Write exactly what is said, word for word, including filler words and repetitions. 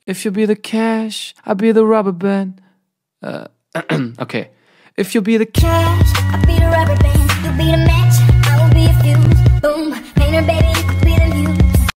If you be the cash, I'll be the rubber band. Uh, okay. If you be the cash, I'll be the rubber band, you'll be the match.